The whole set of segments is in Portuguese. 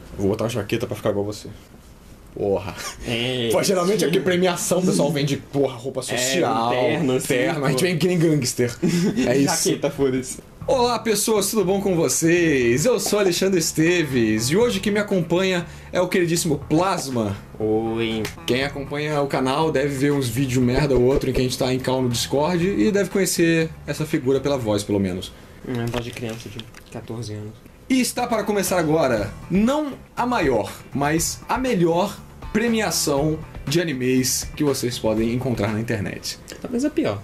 Vou botar uma jaqueta pra ficar igual você. Porra. É. Pô, geralmente aqui premiação o pessoal vende, porra, roupa social. Terno, assim, terno. A gente pô. vem que nem gangster. É isso. Jaqueta, foda-se. Olá pessoas, tudo bom com vocês? Eu sou Alexandre Esteves e hoje quem me acompanha é o queridíssimo Plasma. Oi. Quem acompanha o canal deve ver uns vídeos merda ou outro em que a gente tá em call no Discord e deve conhecer essa figura pela voz, pelo menos. Voz de criança de 14 anos. E está para começar agora, não a maior, mas a melhor premiação de animes que vocês podem encontrar na internet. Talvez a pior.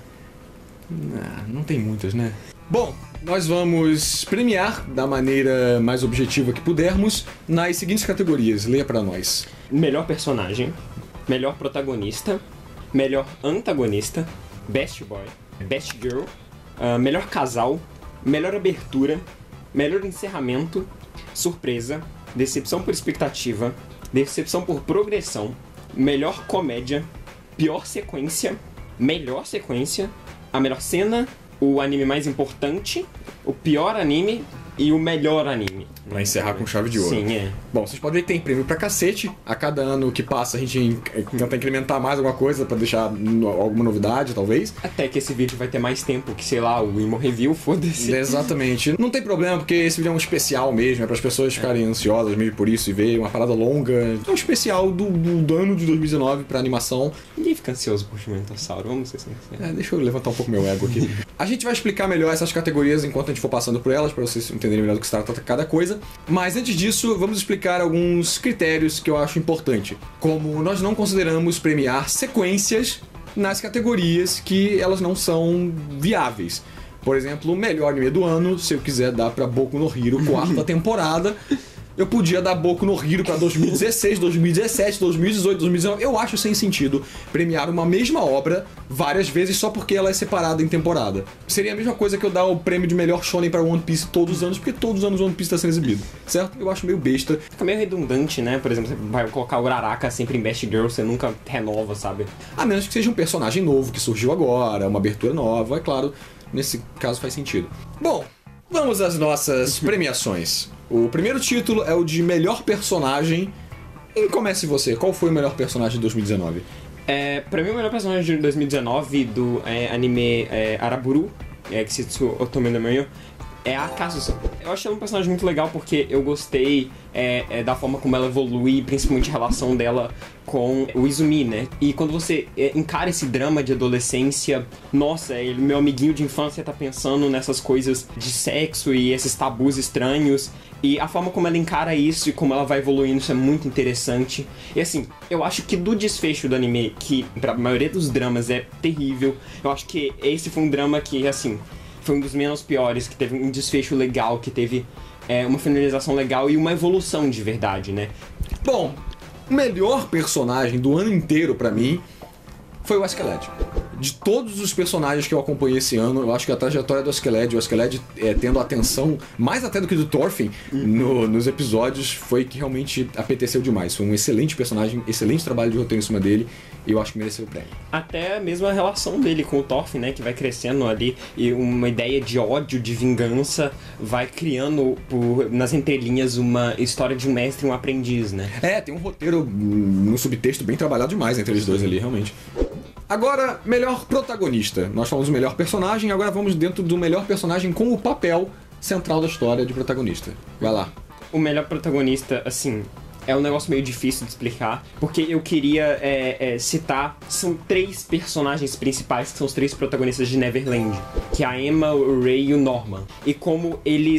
Não tem muitas, né? Bom, nós vamos premiar da maneira mais objetiva que pudermos nas seguintes categorias. Leia pra nós. Melhor personagem, melhor protagonista, melhor antagonista, best boy, best girl, melhor casal, melhor abertura, melhor encerramento, surpresa, decepção por expectativa, decepção por progressão, melhor comédia, pior sequência, melhor sequência, a melhor cena, o anime mais importante, o pior anime e o melhor anime. Pra encerrar com chave de ouro. Sim, é. Bom, vocês podem ter prêmio pra cacete. A cada ano que passa a gente tenta incrementar mais alguma coisa pra deixar alguma novidade, talvez. Até que esse vídeo vai ter mais tempo que, sei lá, o Imo Review, foda-se. Exatamente. Não tem problema, porque esse vídeo é um especial mesmo, é para as pessoas ficarem ansiosas mesmo por isso e ver uma parada longa. É um especial do ano de 2019 pra animação. Ninguém fica ansioso por Shimantossauro, vamos ser sinceros. Deixa eu levantar um pouco meu ego aqui. A gente vai explicar melhor essas categorias enquanto a gente for passando por elas, pra vocês entenderem melhor do que se trata cada coisa. Mas antes disso, vamos explicar alguns critérios que eu acho importante. Como nós não consideramos premiar sequências nas categorias que elas não são viáveis. Por exemplo, o melhor anime do ano, se eu quiser dar pra Boku no Hero, quarta temporada, eu podia dar Boku no Hero pra 2016, 2017, 2018, 2019. Eu acho sem sentido premiar uma mesma obra várias vezes só porque ela é separada em temporada. Seria a mesma coisa que eu dar o prêmio de melhor shonen pra One Piece todos os anos, porque todos os anos One Piece tá sendo exibido, certo? Eu acho meio besta. Fica meio redundante, né? Por exemplo, você vai colocar o Uraraka sempre em Best Girl, você nunca renova, sabe? A menos que seja um personagem novo que surgiu agora, uma abertura nova, é claro, nesse caso faz sentido. Bom, vamos às nossas premiações. O primeiro título é o de melhor personagem. E comece você, qual foi o melhor personagem de 2019? Pra mim o melhor personagem de 2019 do anime Araburu, Kissetsu Otome no Meio, é a Kazusa. Eu achei ela um personagem muito legal porque eu gostei da forma como ela evolui, principalmente a relação dela com o Izumi, né? E quando você encara esse drama de adolescência, nossa, meu amiguinho de infância tá pensando nessas coisas de sexo e esses tabus estranhos. E a forma como ela encara isso e como ela vai evoluindo, isso é muito interessante. E assim, eu acho que do desfecho do anime, que pra maioria dos dramas é terrível, eu acho que esse foi um drama que, assim, foi um dos menos piores, que teve um desfecho legal, que teve uma finalização legal e uma evolução de verdade, né? Bom, o melhor personagem do ano inteiro pra mim foi o Askeladd. De todos os personagens que eu acompanhei esse ano, eu acho que a trajetória do Askeladd, o Askeladd tendo atenção, mais até do que do Thorfinn, nos episódios, foi que realmente apeteceu demais. Foi um excelente personagem, excelente trabalho de roteiro em cima dele, e eu acho que mereceu o prêmio. Até mesmo a relação dele com o Thorfinn, né, que vai crescendo ali, e uma ideia de ódio, de vingança, vai criando nas entrelinhas uma história de um mestre e um aprendiz, né? Tem um roteiro, um subtexto bem trabalhado demais entre eles dois ali, realmente. Agora, melhor protagonista. Nós falamos do melhor personagem, agora vamos dentro do melhor personagem com o papel central da história de protagonista. Vai lá. O melhor protagonista, assim, é um negócio meio difícil de explicar, porque eu queria citar, são 3 personagens principais, que são os 3 protagonistas de Neverland, que é a Emma, o Ray e o Norman. E como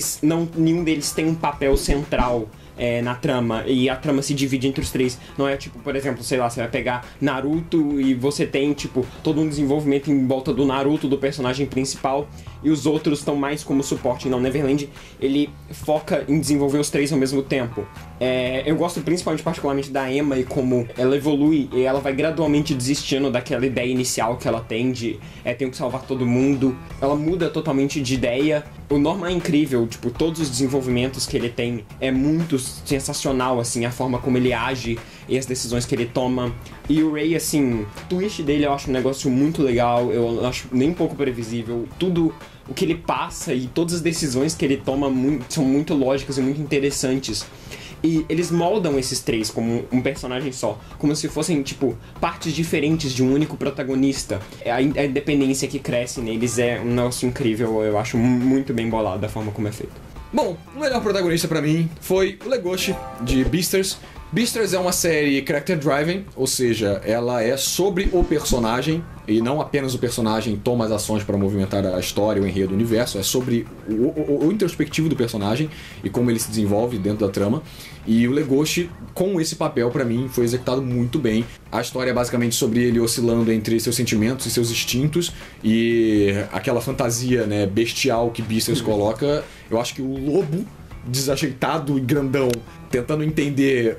nenhum deles tem um papel central na trama, e a trama se divide entre os 3. Não é tipo, por exemplo, sei lá, você vai pegar Naruto e você tem, tipo, todo um desenvolvimento em volta do Naruto, do personagem principal, e os outros estão mais como suporte. Não, Neverland, ele foca em desenvolver os 3 ao mesmo tempo. Eu gosto principalmente, particularmente, da Emma e como ela evolui, e ela vai gradualmente desistindo daquela ideia inicial que ela tem de tenho que salvar todo mundo. Ela muda totalmente de ideia. O Norman é incrível, tipo, todos os desenvolvimentos que ele tem é muito sensacional, assim, a forma como ele age e as decisões que ele toma. E o Ray, assim, o twist dele eu acho um negócio muito legal, eu acho nem um pouco previsível. Tudo o que ele passa e todas as decisões que ele toma são muito lógicas e muito interessantes. E eles moldam esses três como um personagem só, como se fossem, tipo, partes diferentes de um único protagonista. A independência que cresce neles é um negócio incrível, eu acho muito bem bolado da forma como é feito. Bom, o melhor protagonista pra mim foi o Legoshi, de Beastars. Beastars é uma série character driven, ou seja, ela é sobre o personagem e não apenas o personagem toma as ações para movimentar a história, o enredo, o universo. É sobre o introspectivo do personagem e como ele se desenvolve dentro da trama. E o Legoshi, com esse papel, pra mim, foi executado muito bem. A história é basicamente sobre ele oscilando entre seus sentimentos e seus instintos e aquela fantasia, né, bestial que Beastars coloca. Eu acho que o lobo desajeitado e grandão tentando entender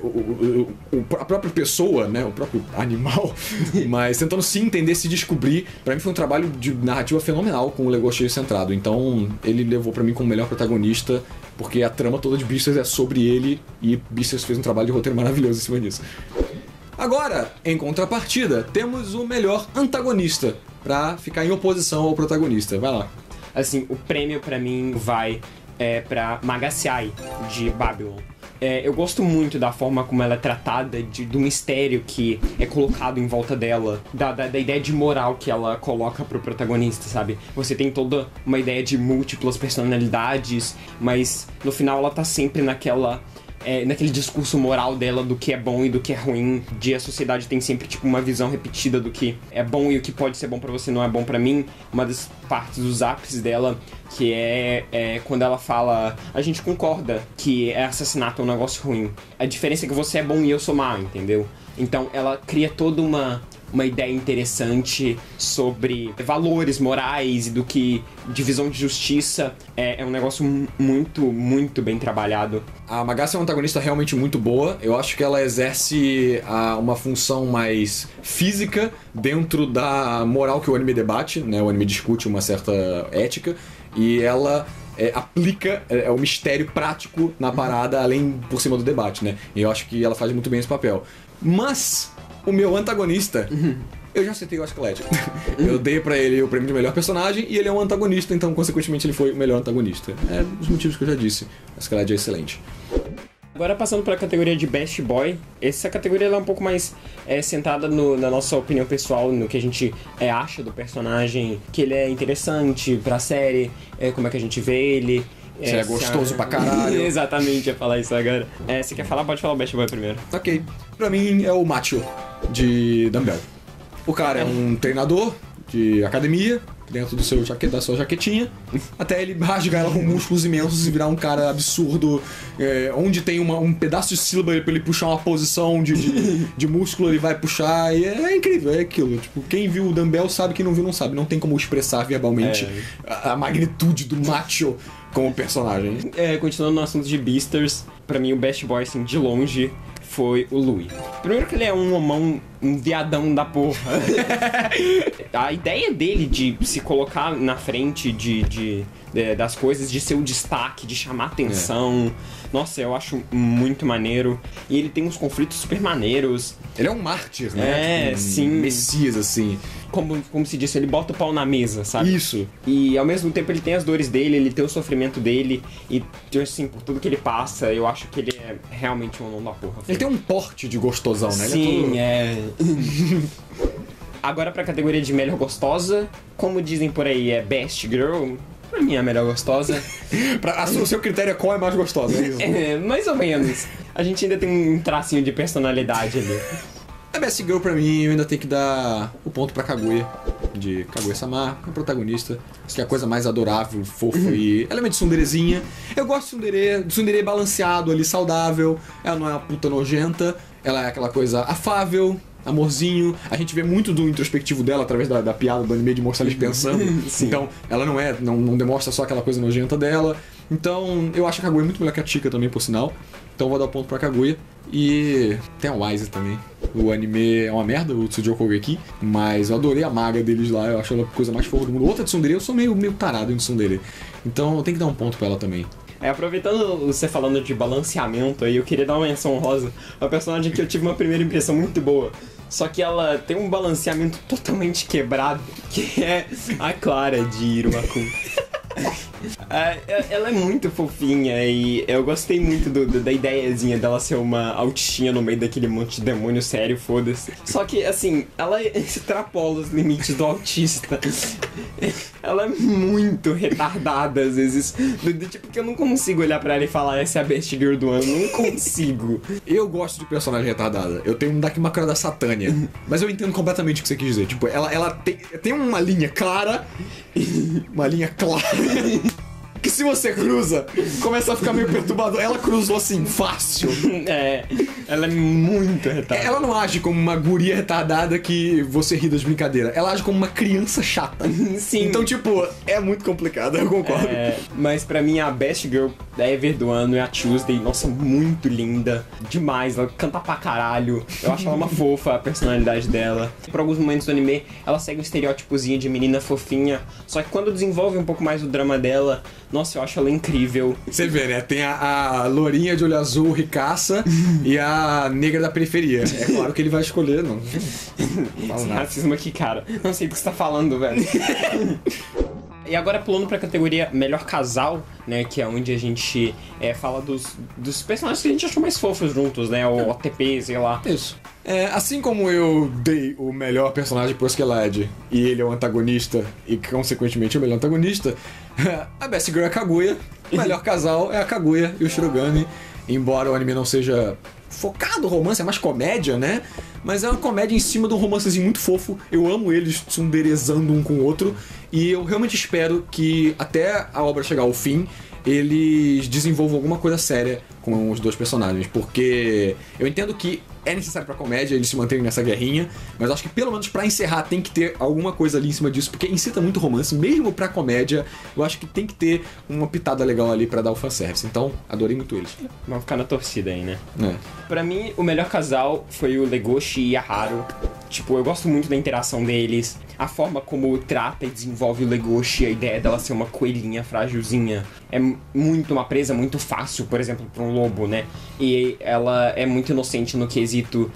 a própria pessoa, né, o próprio animal, mas tentando se entender, se descobrir. Pra mim foi um trabalho de narrativa fenomenal com o Legoshi centrado. Então ele levou pra mim como melhor protagonista, porque a trama toda de Beastars é sobre ele e Beastars fez um trabalho de roteiro maravilhoso em cima disso. Agora, em contrapartida, temos o melhor antagonista pra ficar em oposição ao protagonista. Vai lá. Assim, o prêmio pra mim vai pra Magasiai, de Babylon. Eu gosto muito da forma como ela é tratada, do mistério que é colocado em volta dela, da ideia de moral que ela coloca pro protagonista, sabe? Você tem toda uma ideia de múltiplas personalidades, mas no final ela tá sempre naquele discurso moral dela do que é bom e do que é ruim. A sociedade tem sempre tipo uma visão repetida do que é bom e o que pode ser bom pra você não é bom pra mim. Uma das partes dos ápices dela, que é quando ela fala: a gente concorda que assassinato é um negócio ruim, a diferença é que você é bom e eu sou mau, entendeu? Então ela cria toda uma ideia interessante sobre valores morais e do que divisão de justiça é um negócio muito, muito bem trabalhado. A Magasa é uma antagonista realmente muito boa. Eu acho que ela exerce uma função mais física dentro da moral que o anime debate, né? O anime discute uma certa ética e ela aplica o mistério prático na parada, além por cima do debate, né? E eu acho que ela faz muito bem esse papel. Mas o meu antagonista, eu já citei o Askeladd. Eu dei pra ele o prêmio de melhor personagem e ele é um antagonista, então consequentemente ele foi o melhor antagonista. É os motivos que eu já disse. O Askeladd é excelente. Agora passando para a categoria de Best Boy, essa categoria ela é um pouco mais centrada na nossa opinião pessoal, no que a gente acha do personagem, que ele é interessante pra série, como é que a gente vê ele. Se é gostoso pra caralho. Exatamente, ia falar isso agora. Se quer falar, pode falar o Best Boy primeiro. Ok. Pra mim é o Macho, de Dumbbell. O cara é um treinador de academia, dentro da sua jaquetinha, até ele rasgar ela com músculos imensos e virar um cara absurdo, onde tem um pedaço de sílaba pra ele puxar uma posição de músculo, ele vai puxar, e é incrível, é aquilo. Tipo, quem viu o Dumbbell sabe, quem não viu não sabe. Não tem como expressar verbalmente a magnitude do Macho como personagem. Continuando no assunto de Beastars, pra mim o Best Boy, assim, de longe, foi o Louis. Primeiro que ele é um viadão da porra. A ideia dele de se colocar na frente das coisas, de ser o destaque, de chamar atenção. Nossa, eu acho muito maneiro. E ele tem uns conflitos super maneiros. Ele é um mártir, né? Tipo, sim. Messias, assim. Como se disse, ele bota o pau na mesa, sabe? Isso. E ao mesmo tempo ele tem as dores dele, ele tem o sofrimento dele. E, assim, por tudo que ele passa, eu acho que ele é realmente um nome da porra. Ele tem um porte de gostosão, né? Sim, Agora pra categoria de melhor gostosa, como dizem por aí, é Best Girl. Pra mim é a melhor gostosa. O seu critério é qual é mais gostosa, é isso? Mais ou menos. A gente ainda tem um tracinho de personalidade ali. A Best Girl pra mim, eu ainda tenho que dar o ponto pra Kaguya, de Kaguya-sama, a protagonista, que é a coisa mais adorável, fofa e... Ela é meio de tsunderezinha. Eu gosto de tsundere balanceado ali, saudável. Ela não é uma puta nojenta, ela é aquela coisa afável, amorzinho. A gente vê muito do introspectivo dela através da piada do anime de mostrar eles pensando. Então, ela não demonstra só aquela coisa nojenta dela. Então, eu acho a Kaguya muito melhor que a Chika também, por sinal. Então, eu vou dar o ponto pra Kaguya. E tem a Wise também. O anime é uma merda, o Tsujoku Kogeki, mas eu adorei a maga deles lá, eu acho ela a coisa mais fofa do mundo. Outra tsundere, eu sou meio tarado em tsundere. Então, eu tenho que dar um ponto pra ela também. Aproveitando você falando de balanceamento aí, eu queria dar uma menção honrosa. Uma personagem que eu tive uma primeira impressão muito boa. Só que ela tem um balanceamento totalmente quebrado, que é a Clara de Irumakun. Ela é muito fofinha e eu gostei muito da ideiazinha dela ser uma autinha no meio daquele monte de demônio sério, foda-se. Só que, assim, ela extrapola os limites do autista. Ela é muito retardada, às vezes. Do tipo que eu não consigo olhar pra ela e falar essa é a best girl do ano. Não consigo. Eu gosto de personagem retardada. Eu tenho um daqui uma cara da Satânia. Mas eu entendo completamente o que você quis dizer. Tipo, ela tem uma linha clara. Uma linha clara. Que se você cruza, começa a ficar meio perturbador. Ela cruzou assim, fácil. Ela é muito retardada. Ela não age como uma guria retardada que você ri das brincadeiras. Ela age como uma criança chata. Sim. Então, tipo, é muito complicado, eu concordo. Mas pra mim a best girl ever do ano é a Tuesday. Nossa, muito linda. Demais, ela canta pra caralho. Eu acho ela uma fofa, a personalidade dela. Por alguns momentos do anime, ela segue um estereótipozinho de menina fofinha. Só que quando desenvolve um pouco mais o drama dela, nossa, eu acho ela incrível. Você vê, né? Tem a lourinha de olho azul, ricaça, e a negra da periferia. É claro que ele vai escolher, não. Esse racismo aqui, cara. Não sei do que você tá falando, velho. E agora pulando pra categoria Melhor Casal, né? Que é onde a gente fala dos personagens que a gente achou mais fofos juntos, né? O OTP, sei lá. Isso. Assim como eu dei o melhor personagem pro Skelead e ele é o antagonista e consequentemente o melhor antagonista, a Best Girl é a Kaguya, o melhor casal é a Kaguya e o Shirogane, embora o anime não seja focado no romance, é mais comédia, né? Mas é uma comédia em cima de um romancezinho muito fofo. Eu amo eles tsundерezando um com o outro e eu realmente espero que até a obra chegar ao fim eles desenvolvam alguma coisa séria com os dois personagens, porque eu entendo que é necessário pra comédia eles se manterem nessa guerrinha, mas acho que pelo menos pra encerrar tem que ter alguma coisa ali em cima disso, porque incita muito romance, mesmo pra comédia, eu acho que tem que ter uma pitada legal ali pra dar o fanservice, então adorei muito eles. Vamos ficar na torcida aí, né? Pra mim, o melhor casal foi o Legoshi e a Haru. Tipo, eu gosto muito da interação deles, a forma como trata e desenvolve o Legoshi, a ideia dela ser uma coelhinha frágilzinha. É muito uma presa muito fácil, por exemplo, pra um lobo, né? E ela é muito inocente no quesito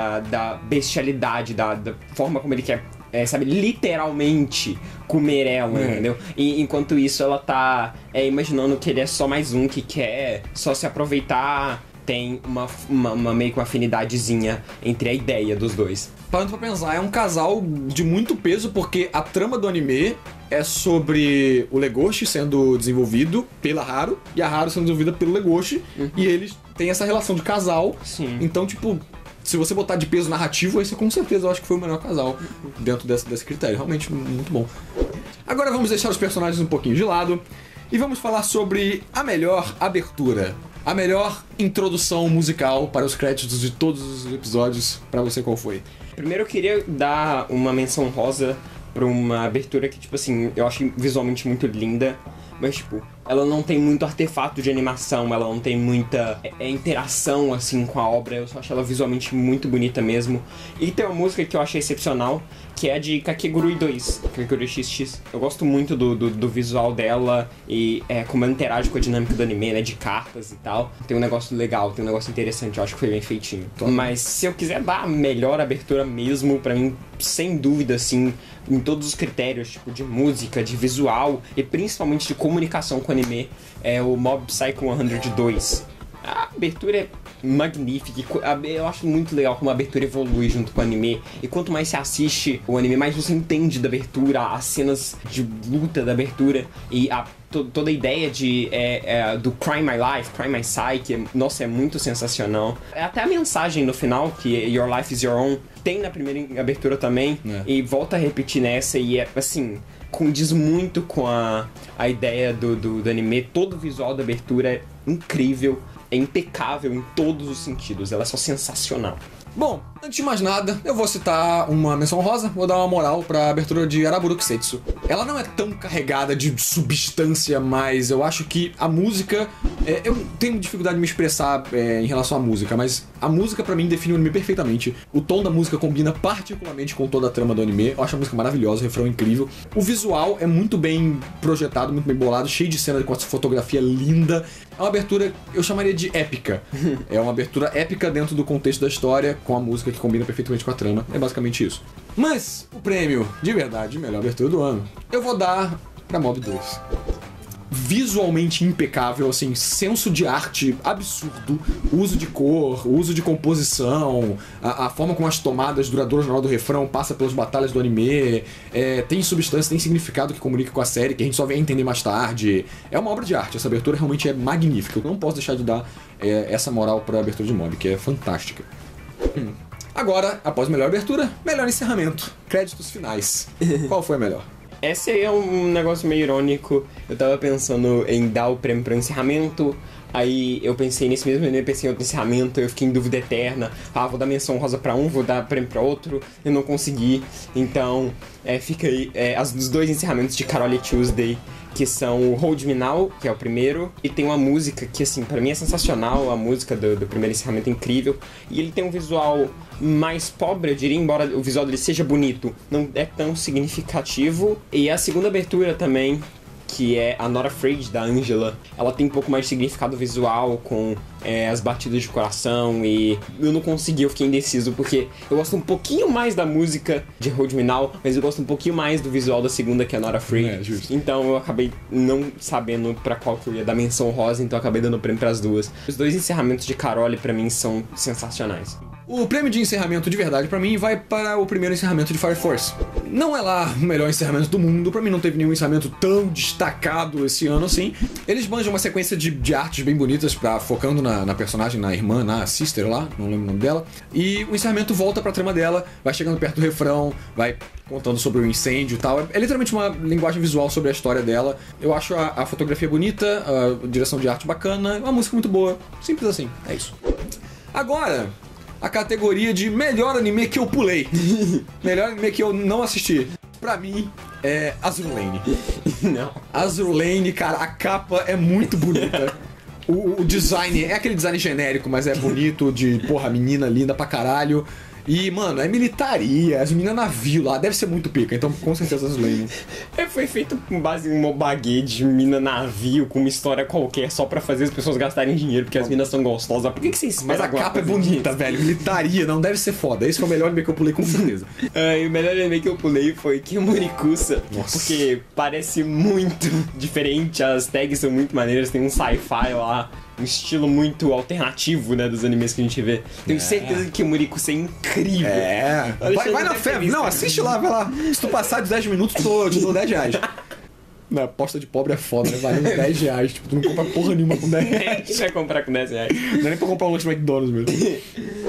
da bestialidade, da forma como ele quer, sabe, literalmente comer ela, entendeu? E enquanto isso ela tá imaginando que ele é só mais um que quer só se aproveitar. Tem uma meio que uma afinidadezinha entre a ideia dos dois. Parando pra pensar, é um casal de muito peso, porque a trama do anime é sobre o Legoshi sendo desenvolvido pela Haru e a Haru sendo desenvolvida pelo Legoshi, e eles têm essa relação de casal. Sim. Então, tipo, se você botar de peso narrativo, esse com certeza eu acho que foi o melhor casal dentro desse critério. Realmente muito bom. Agora vamos deixar os personagens um pouquinho de lado e vamos falar sobre a melhor abertura. A melhor introdução musical para os créditos de todos os episódios, pra você qual foi? Primeiro eu queria dar uma menção rosa pra uma abertura que, tipo assim, eu acho visualmente muito linda, mas, tipo, ela não tem muito artefato de animação, ela não tem muita interação, assim, com a obra, eu só acho ela visualmente muito bonita mesmo. E tem uma música que eu achei excepcional, que é a de Kakegurui 2, Kakegurui XX. Eu gosto muito do visual dela e como ela interage com a dinâmica do anime, né, de cartas e tal. Tem um negócio legal, tem um negócio interessante, eu acho que foi bem feitinho. Mas se eu quiser dar a melhor abertura mesmo, pra mim, sem dúvida, assim, em todos os critérios, tipo, de música, de visual e principalmente de comunicação com o anime, é o Mob Psycho 102. A abertura é magnífica, eu acho muito legal como a abertura evolui junto com o anime, e quanto mais você assiste o anime, mais você entende da abertura, as cenas de luta da abertura, e toda a ideia do Cry My Life, Cry My Psyche, nossa, é muito sensacional. Até a mensagem no final, que Your Life is Your Own, tem na primeira abertura também, e volta a repetir nessa, e assim, condiz muito com a ideia do anime. Todo o visual da abertura é incrível, é impecável em todos os sentidos, ela é só sensacional. Bom, antes de mais nada, eu vou citar uma menção rosa, vou dar uma moral pra abertura de Araburu Kisetsu. Ela não é tão carregada de substância, mas eu acho que a música... eu tenho dificuldade de me expressar em relação à música, mas a música pra mim define o anime perfeitamente. O tom da música combina particularmente com toda a trama do anime, eu acho a música maravilhosa, o refrão incrível. O visual é muito bem projetado, muito bem bolado, cheio de cena com essa fotografia linda. É uma abertura, eu chamaria de épica. É uma abertura épica dentro do contexto da história, com a música que combina perfeitamente com a trama. É basicamente isso. Mas o prêmio de verdade de melhor abertura do ano eu vou dar pra Mob 2. visualmente impecável, assim, senso de arte absurdo, uso de cor, uso de composição, a forma como as tomadas duradouras na hora do refrão passa pelas batalhas do anime, tem substância, tem significado que comunica com a série, que a gente só vem entender mais tarde. É uma obra de arte, essa abertura realmente é magnífica. Eu não posso deixar de dar essa moral pra abertura de Mob, que é fantástica. Agora, após melhor abertura, melhor encerramento. Créditos finais. Qual foi a melhor? Esse aí é um negócio meio irônico. Eu tava pensando em dar o prêmio pro encerramento, aí eu pensei nesse mesmo anime, pensei em outro encerramento, eu fiquei em dúvida eterna. Vou dar menção rosa pra um, vou dar prêmio pra outro, eu não consegui. Então, fica aí os dois encerramentos de Carole Tuesday, que são o Hold Me Now, que é o primeiro, e tem uma música que, assim, pra mim é sensacional, a música do primeiro encerramento é incrível, e ele tem um visual mais pobre, eu diria, embora o visual dele seja bonito, não é tão significativo. E a segunda abertura também, que é a Not Afraid, da Angela, ela tem um pouco mais de significado visual, com as batidas de coração, e eu não consegui, eu fiquei indeciso, porque eu gosto um pouquinho mais da música de Hold Me Now, mas eu gosto um pouquinho mais do visual da segunda, que é a Not Afraid. Justo. Então eu acabei não sabendo pra qual que eu ia dar menção rosa, então eu acabei dando prêmio pras duas. Os dois encerramentos de Carole, pra mim, são sensacionais. O prêmio de encerramento de verdade pra mim vai para o primeiro encerramento de Fire Force. Não é lá o melhor encerramento do mundo, pra mim não teve nenhum encerramento tão destacado esse ano assim. Eles banjam uma sequência de artes bem bonitas, focando na personagem, na irmã, na sister lá, não lembro o nome dela. E o encerramento volta pra trama dela, vai chegando perto do refrão, vai contando sobre o incêndio e tal. É literalmente uma linguagem visual sobre a história dela. Eu acho a fotografia bonita, a direção de arte bacana, uma música muito boa. Simples assim, é isso. Agora, a categoria de melhor anime que eu pulei. Melhor anime que eu não assisti. Pra mim, é Azur Lane. Não. Azur Lane, cara, a capa é muito bonita. O design é aquele design genérico, mas é bonito, de, porra, menina linda pra caralho. E, mano, é militaria, as meninas navio lá, deve ser muito pica, então com certeza Azur Lane. Foi feito com base em uma baguete de mina navio, com uma história qualquer, só pra fazer as pessoas gastarem dinheiro, porque as minas são gostosas. Por que você espera? Mas a capa é bonita, velho, militaria, não deve ser foda. Esse foi o melhor anime que eu pulei, com certeza. E o melhor anime que eu pulei foi Kimurikusa. Nossa. Porque parece muito diferente, as tags são muito maneiras, tem um sci-fi lá, um estilo muito alternativo, né, dos animes que a gente vê. Tenho certeza que Kimurikusa é incrível. Vai na fé, não, assiste lá, vai lá. Se tu passar de 10 minutos, eu te dou 10 reais. Na aposta de pobre é foda, né? Vale uns 10 reais. Tipo, tu não compra porra nenhuma com 10 reais. Quem vai comprar com 10 reais? Não é nem pra comprar um lanche McDonald's mesmo.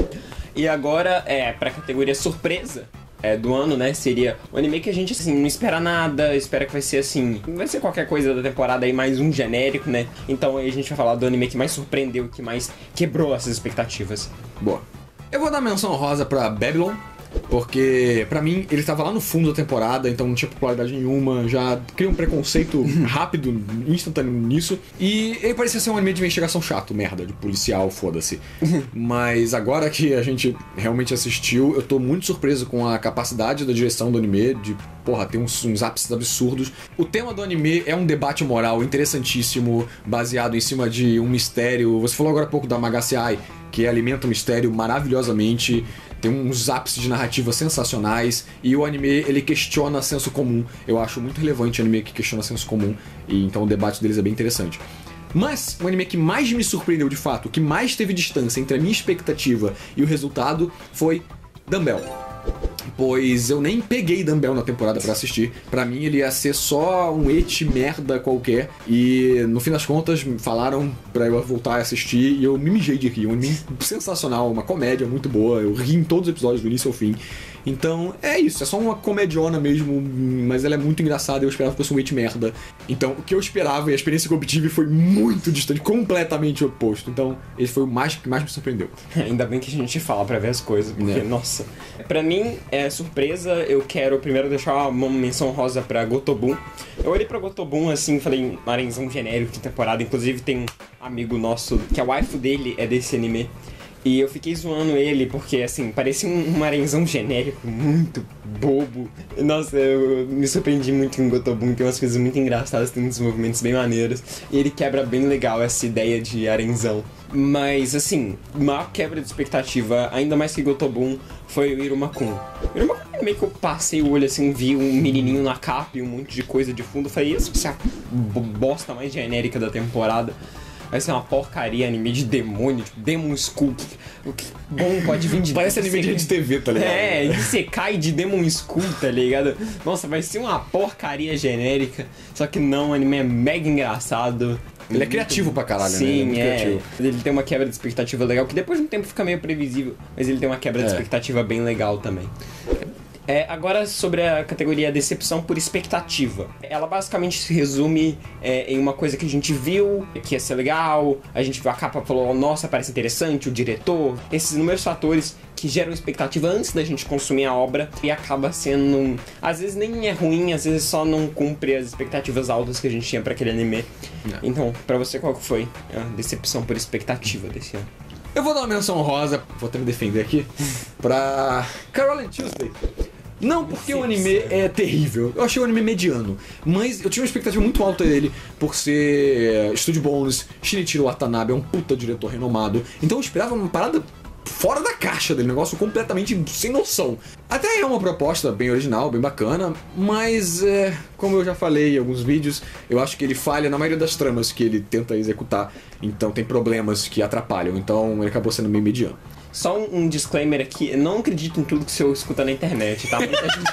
E agora, pra categoria surpresa do ano, né, seria um anime que a gente, assim, não espera nada, espera que vai ser, assim, vai ser qualquer coisa da temporada aí, mais um genérico, né? Então aí a gente vai falar do anime que mais surpreendeu, que mais quebrou essas expectativas. Boa. Eu vou dar menção rosa pra Babylon, porque pra mim ele tava lá no fundo da temporada, então não tinha popularidade nenhuma, já cria um preconceito rápido, instantâneo nisso. E ele parecia ser um anime de investigação chato, merda, de policial, foda-se. Mas agora que a gente realmente assistiu, eu tô muito surpreso com a capacidade da direção do anime, de, porra, ter uns ápices absurdos. O tema do anime é um debate moral interessantíssimo, baseado em cima de um mistério. Você falou agora há pouco da Magasse Ai, que alimenta o mistério maravilhosamente, tem uns ápices de narrativa sensacionais, e o anime, ele questiona senso comum. Eu acho muito relevante o anime que questiona senso comum, e então o debate deles é bem interessante. Mas o anime que mais me surpreendeu de fato, que mais teve distância entre a minha expectativa e o resultado, foi Dumbbell. Pois eu nem peguei Dumbbell na temporada pra assistir. Pra mim ele ia ser só um eti merda qualquer. E no fim das contas falaram pra eu voltar a assistir e eu me mijei de rir. Um anime sensacional, uma comédia muito boa. Eu ri em todos os episódios do início ao fim. Então é isso, é só uma comediona mesmo, mas ela é muito engraçada e eu esperava que fosse um eti merda. Então o que eu esperava e a experiência que eu obtive foi muito distante, completamente oposto. Então esse foi o que mais me surpreendeu. Ainda bem que a gente fala pra ver as coisas, porque, nossa. Pra mim, surpresa, eu quero primeiro deixar uma menção rosa pra Gotobun. Eu olhei pra Gotobun assim, falei, arenzão genérico de temporada, inclusive tem um amigo nosso, que a waifu dele é desse anime. E eu fiquei zoando ele porque, assim, parecia um arenzão genérico, muito bobo. Nossa, eu me surpreendi muito em Gotobun, tem umas coisas muito engraçadas, tem uns movimentos bem maneiros. E ele quebra bem legal essa ideia de arenzão. Mas, assim, maior quebra de expectativa, ainda mais que Gotobun, foi o Iruma-kun. Iruma-kun meio que eu passei o olho assim, vi um menininho na capa e um monte de coisa de fundo. Falei, isso vai ser a bosta mais genérica da temporada. Vai ser uma porcaria, anime de demônio, tipo Demon School. O que bom pode vir de... Parece anime de TV, tá ligado? É, Isekai de Demon School, tá ligado? Nossa, vai ser uma porcaria genérica. Só que não, o anime é mega engraçado. Ele é criativo pra caralho, né? Sim, Ele é muito criativo. Ele tem uma quebra de expectativa legal, que depois de um tempo fica meio previsível, mas ele tem uma quebra de expectativa bem legal também. Agora sobre a categoria decepção por expectativa. Ela basicamente se resume em uma coisa que a gente viu, que ia ser legal, a gente viu a capa e falou, nossa, parece interessante, o diretor, esses inúmeros fatores que geram expectativa antes da gente consumir a obra e acaba sendo, às vezes nem é ruim, às vezes só não cumpre as expectativas altas que a gente tinha pra aquele anime. Não. Então, pra você, qual que foi a decepção por expectativa desse ano? Eu vou dar uma menção rosa, vou até me defender aqui, pra Carole and Tuesday. Não porque o anime é terrível, eu achei o anime mediano, mas eu tinha uma expectativa muito alta dele por ser Studio Bones, Shinichiro Watanabe é um puta diretor renomado, então eu esperava uma parada fora da caixa dele, um negócio completamente sem noção. Até é uma proposta bem original, bem bacana, mas como eu já falei em alguns vídeos, eu acho que ele falha na maioria das tramas que ele tenta executar, então tem problemas que atrapalham, então ele acabou sendo meio mediano. Só um disclaimer aqui, eu não acredito em tudo que você escuta na internet, tá? Muita gente...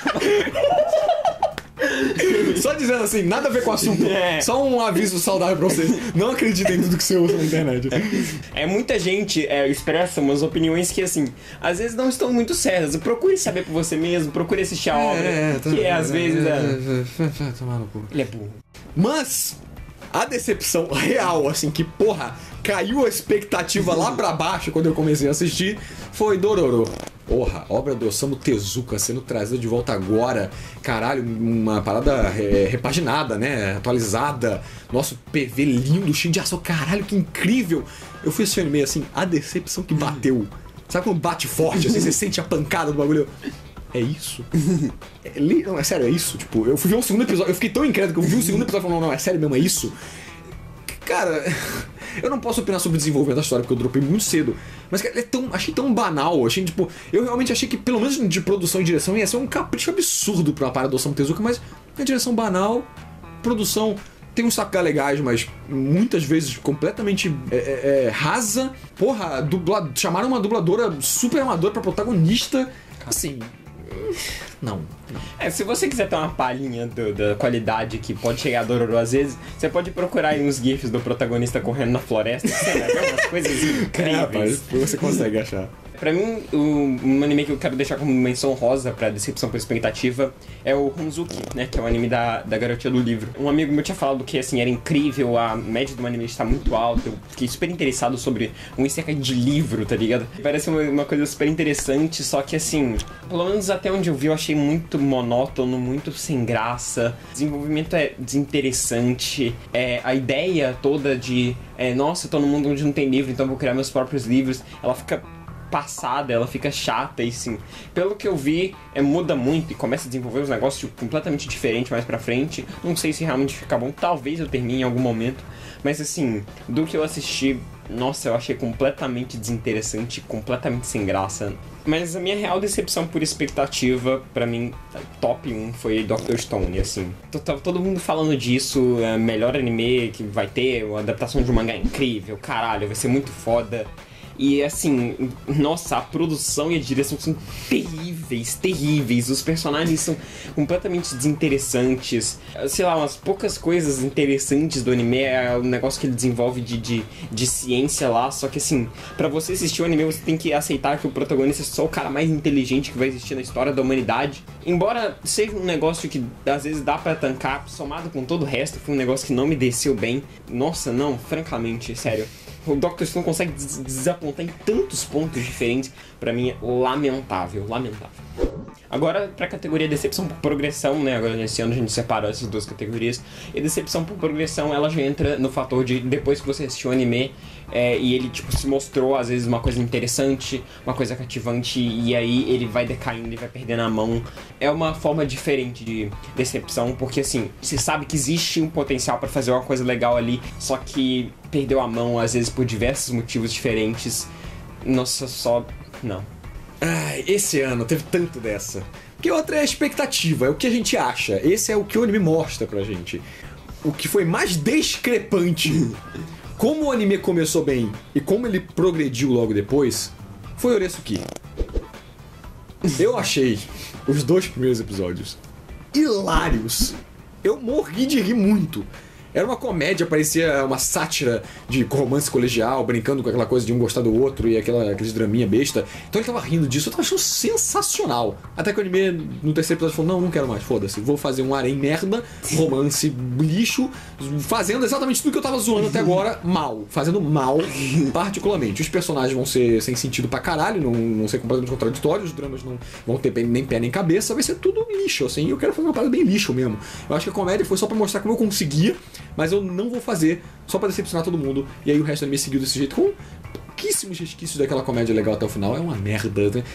Só dizendo assim, nada a ver com o assunto. Só um aviso saudável pra vocês. Não acreditem em tudo que você usa na internet. Muita gente expressa umas opiniões que, assim, às vezes não estão muito certas. Procure saber por você mesmo, procure assistir a obra. Que às vezes tomar no cu. Ele é burro. Mas a decepção real, assim, que porra, caiu a expectativa lá pra baixo quando eu comecei a assistir, foi Dororo. Porra, obra do Osamu Tezuka sendo trazida de volta agora. Caralho, uma parada repaginada, né? Atualizada. Nosso PV lindo, cheio de ação. Caralho, que incrível. Eu fui assistir anime assim, a decepção que bateu. Sabe quando bate forte, assim, você sente a pancada do bagulho? É isso? Não, é sério, é isso? Tipo, eu fui ver um segundo episódio, eu fiquei tão incrédulo que eu vi o segundo episódio e falei, não, é sério mesmo, é isso? Cara, eu não posso opinar sobre o desenvolvimento da história porque eu dropei muito cedo. Mas, cara, achei tão banal, achei, tipo... Eu realmente achei que, pelo menos de produção e direção, ia ser um capricho absurdo pra uma parada do Osamu Tezuka, mas a direção banal, produção... Tem uns sacar legais, mas muitas vezes completamente rasa. Porra, chamaram uma dubladora super amadora pra protagonista. Assim... Não. Se você quiser ter uma palhinha da qualidade que pode chegar a Dororo às vezes, você pode procurar aí uns gifs do protagonista correndo na floresta. Você vai ver umas coisas incríveis. Rapaz, você consegue achar. Pra mim, um anime que eu quero deixar como menção rosa pra decepção por expectativa é o Honzuki, né? Que é o anime da garotinha do livro. Um amigo meu tinha falado que, assim, era incrível, a média do anime está muito alta. Eu fiquei super interessado sobre um isekai de livro, tá ligado? Parece uma coisa super interessante, só que, assim, pelo menos até onde eu vi, eu achei muito monótono, muito sem graça. O desenvolvimento é desinteressante. A ideia toda de, nossa, eu tô num mundo onde não tem livro, então eu vou criar meus próprios livros. Ela fica passada, ela fica chata e sim, pelo que eu vi, muda muito e começa a desenvolver uns negócios completamente diferentes mais pra frente. Não sei se realmente fica bom, talvez eu termine em algum momento, mas assim, do que eu assisti, nossa, eu achei completamente desinteressante, completamente sem graça. Mas a minha real decepção por expectativa, pra mim, top 1 foi Dr. Stone, assim. Tava todo mundo falando disso, melhor anime que vai ter, uma adaptação de um mangá incrível, caralho, vai ser muito foda. E assim, nossa, a produção e a direção são terríveis. Os personagens são completamente desinteressantes. Sei lá, umas poucas coisas interessantes do anime é o negócio que ele desenvolve de ciência lá. Só que assim, pra você assistir o anime, você tem que aceitar que o protagonista é só o cara mais inteligente que vai existir na história da humanidade. Embora seja um negócio que às vezes dá pra tancar, somado com todo o resto, foi um negócio que não me desceu bem. Nossa, não, francamente, sério. O Dr. Stone consegue desapontar em tantos pontos diferentes. Pra mim é lamentável. Agora, pra categoria decepção por progressão, né? Agora, nesse ano, a gente separou essas duas categorias. E decepção por progressão, ela já entra no fator de, depois que você assistiu o anime, e ele, tipo, se mostrou, às vezes, uma coisa interessante, uma coisa cativante, e aí ele vai decaindo, ele vai perdendo a mão. É uma forma diferente de decepção, porque, assim, você sabe que existe um potencial pra fazer uma coisa legal ali, só que perdeu a mão, às vezes, por diversos motivos diferentes. Nossa, só... não. Esse ano teve tanto dessa. Porque outra é a expectativa, é o que a gente acha. Esse é o que o anime mostra pra gente. O que foi mais discrepante, como o anime começou bem e como ele progrediu logo depois, foi Oresuki. Eu achei os 2 primeiros episódios hilários. Eu morri de rir muito. Era uma comédia, parecia uma sátira de romance colegial, brincando com aquela coisa de um gostar do outro e aqueles draminha besta. Então ele tava rindo disso, eu tava achando sensacional. Até que o anime, no terceiro episódio, falou, não quero mais, foda-se. Vou fazer um harém merda, romance lixo, fazendo exatamente tudo que eu tava zoando até agora, mal. Fazendo mal, particularmente. Os personagens vão ser sem sentido pra caralho, não ser completamente contraditórios, os dramas não vão ter nem pé nem cabeça, vai ser tudo lixo, assim. Eu quero fazer uma parada bem lixo mesmo. Eu acho que a comédia foi só pra mostrar como eu conseguia, mas eu não vou fazer só pra decepcionar todo mundo. E aí o resto do anime seguiu desse jeito, com pouquíssimos resquícios daquela comédia legal até o final. É uma merda, né?